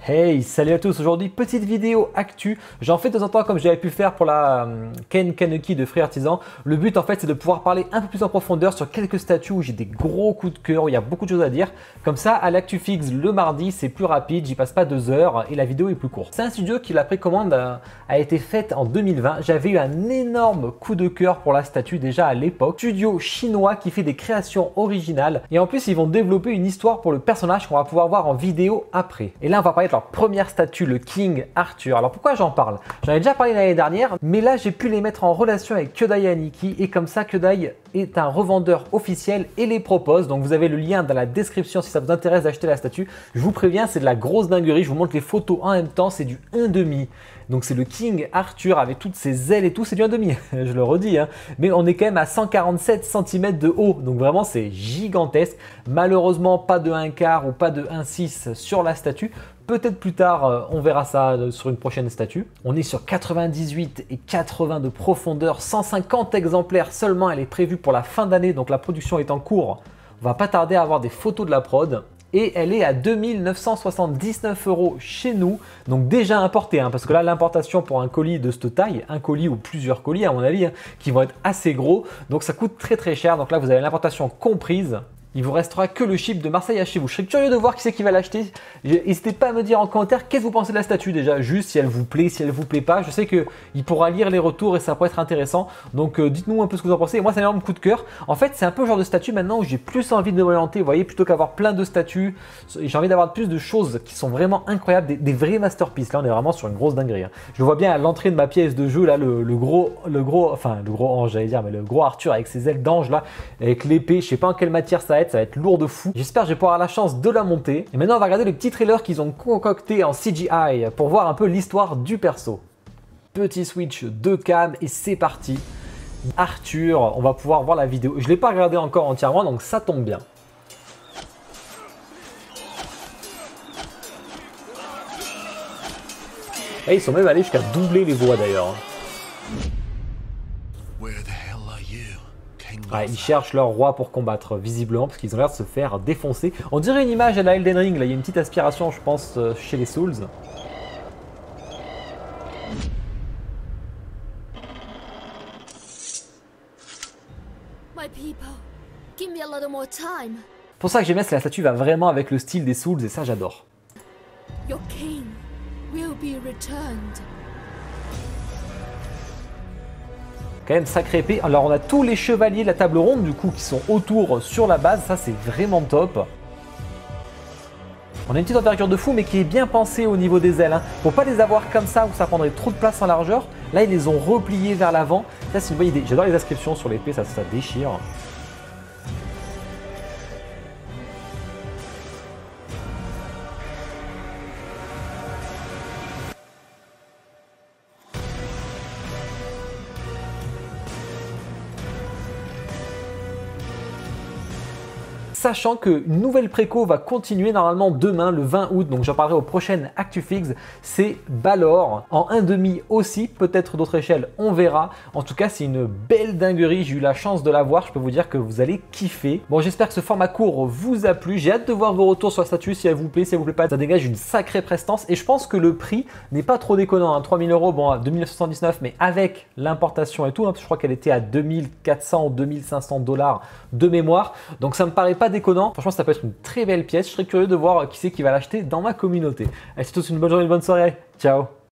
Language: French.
Hey, salut à tous, aujourd'hui petite vidéo actu, j'en fais de temps en temps comme j'avais pu faire pour la Ken Kaneki de Free Artisan. Le but en fait c'est de pouvoir parler un peu plus en profondeur sur quelques statuts où j'ai des gros coups de cœur, où il y a beaucoup de choses à dire. Comme ça à l'actu fixe le mardi c'est plus rapide, j'y passe pas 2 heures et la vidéo est plus courte. C'est un studio qui la précommande a été faite en 2020, j'avais eu un énorme coup de cœur pour la statue déjà à l'époque. Studio chinois qui fait des créations originales et en plus ils vont développer une histoire pour le personnage qu'on va pouvoir voir en vidéo après. Et là on va parler de leur première statue, le King Arthur. Alors pourquoi j'en parle? J'en ai déjà parlé l'année dernière, mais là j'ai pu les mettre en relation avec Kyodai Aniki et comme ça Kyodai est un revendeur officiel et les propose. Donc vous avez le lien dans la description si ça vous intéresse d'acheter la statue. Je vous préviens, c'est de la grosse dinguerie. Je vous montre les photos en même temps, c'est du 1,5. Donc c'est le King Arthur avec toutes ses ailes et tout, c'est du 1,5, je le redis, hein. Mais on est quand même à 147 cm de haut, donc vraiment c'est gigantesque. Malheureusement pas de 1/4 ou pas de 1/6 sur la statue. Peut-être plus tard, on verra ça sur une prochaine statue. On est sur 98 et 80 de profondeur, 150 exemplaires seulement, elle est prévue pour la fin d'année, donc la production est en cours. On va pas tarder à avoir des photos de la prod. Et elle est à 2979 € chez nous, donc déjà importée, hein, parce que là l'importation pour un colis de cette taille, un colis ou plusieurs colis à mon avis, hein, qui vont être assez gros, donc ça coûte très cher, donc là vous avez l'importation comprise. Il vous restera que le chip de Marseille à chez vous. Je serais curieux de voir qui c'est qui va l'acheter. N'hésitez pas à me dire en commentaire qu'est-ce que vous pensez de la statue déjà, juste si elle vous plaît, si elle vous plaît pas. Je sais qu'il pourra lire les retours et ça pourrait être intéressant. Donc dites-nous un peu ce que vous en pensez. Et moi c'est un énorme coup de cœur. En fait c'est un peu le genre de statue maintenant où j'ai plus envie de m'orienter, vous voyez, plutôt qu'avoir plein de statues. J'ai envie d'avoir plus de choses qui sont vraiment incroyables, des vrais masterpieces. Là on est vraiment sur une grosse dinguerie, hein. Je le vois bien à l'entrée de ma pièce de jeu, là le gros ange j'allais dire, mais le gros Arthur avec ses ailes d'ange là, avec l'épée, je sais pas en quelle matière ça va être lourd de fou. J'espère que je vais pouvoir avoir la chance de la monter. Et maintenant on va regarder le petit trailer qu'ils ont concocté en CGI pour voir un peu l'histoire du perso. Petit switch de cam et c'est parti. Arthur, on va pouvoir voir la vidéo. Je ne l'ai pas regardé encore entièrement donc ça tombe bien. Et ils sont même allés jusqu'à doubler les voix d'ailleurs. Ouais, ils cherchent leur roi pour combattre, visiblement, parce qu'ils ont l'air de se faire défoncer. On dirait une image à la Elden Ring, là, il y a une petite aspiration, je pense, chez les Souls. Pour ça que j'aime bien, c'est que la statue va vraiment avec le style des Souls, et ça j'adore. Your king will be returned. Quand même sacré épée. Alors on a tous les chevaliers de la table ronde du coup qui sont autour sur la base, ça c'est vraiment top. On a une petite envergure de fou mais qui est bien pensée au niveau des ailes, hein. Pour pas les avoir comme ça où ça prendrait trop de place en largeur, là ils les ont repliés vers l'avant. Ça c'est une bonne idée, j'adore les inscriptions sur l'épée, ça déchire. Sachant qu'une nouvelle préco va continuer normalement demain, le 20 août, donc j'en parlerai au prochain ActuFix, c'est Balor, en 1,5 aussi, peut-être d'autres échelles, on verra. En tout cas, c'est une belle dinguerie, j'ai eu la chance de la voir, je peux vous dire que vous allez kiffer. Bon, j'espère que ce format court vous a plu, j'ai hâte de voir vos retours sur la statue, si elle vous plaît, si elle vous plaît pas, ça dégage une sacrée prestance, et je pense que le prix n'est pas trop déconnant, hein. 3000 €, bon, à 2979, mais avec l'importation et tout, hein, je crois qu'elle était à 2400 ou 2500 $ de mémoire, donc ça me paraît pas déconnant. Franchement, ça peut être une très belle pièce. Je serais curieux de voir qui c'est qui va l'acheter dans ma communauté. Allez, c'est tous une bonne journée, une bonne soirée. Ciao.